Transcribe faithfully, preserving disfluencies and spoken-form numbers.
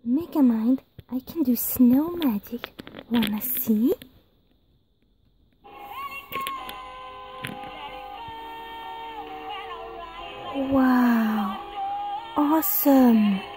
Megamind, I can do snow magic. Wanna see? Wow, awesome!